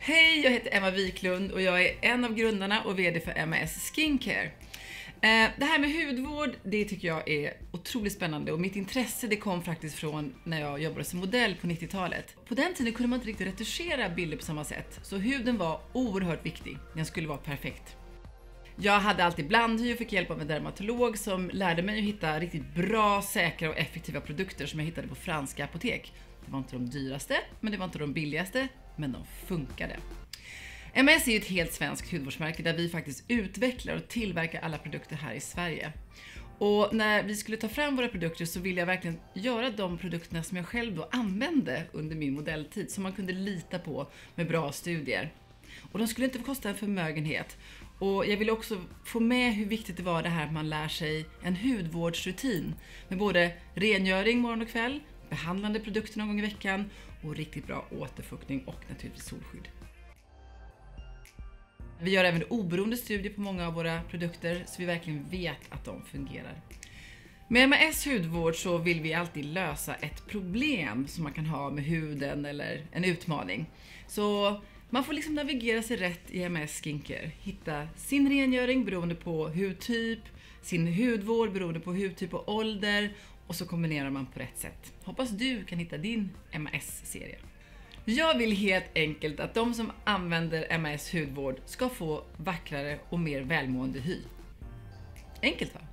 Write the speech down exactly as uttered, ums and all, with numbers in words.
Hej, jag heter Emma Wiklund och jag är en av grundarna och vd för M A S Skincare. Det här med hudvård, det tycker jag är otroligt spännande och mitt intresse det kom faktiskt från när jag jobbade som modell på nittiotalet. På den tiden kunde man inte riktigt retuschera bilder på samma sätt, så huden var oerhört viktig. Den skulle vara perfekt. Jag hade alltid blandhy och fick hjälp av en dermatolog som lärde mig att hitta riktigt bra, säkra och effektiva produkter som jag hittade på franska apotek. Det var inte de dyraste, men det var inte de billigaste, men de funkade. M A S är ju ett helt svenskt hudvårdsmärke där vi faktiskt utvecklar och tillverkar alla produkter här i Sverige. Och när vi skulle ta fram våra produkter så ville jag verkligen göra de produkterna som jag själv då använde under min modelltid, som man kunde lita på med bra studier. Och de skulle inte få kosta en förmögenhet. Och jag ville också få med hur viktigt det var det här att man lär sig en hudvårdsrutin med både rengöring morgon och kväll, behandlande produkter någon gång i veckan och riktigt bra återfuktning och naturligtvis solskydd. Vi gör även oberoende studier på många av våra produkter så vi verkligen vet att de fungerar. Med M A S hudvård så vill vi alltid lösa ett problem som man kan ha med huden eller en utmaning. Så man får liksom navigera sig rätt i M A S Skincare. Hitta sin rengöring beroende på hudtyp, sin hudvård beroende på hudtyp och ålder och så kombinerar man på rätt sätt. Hoppas du kan hitta din M A S-serie. Jag vill helt enkelt att de som använder M A S hudvård ska få vackrare och mer välmående hy. Enkelt va?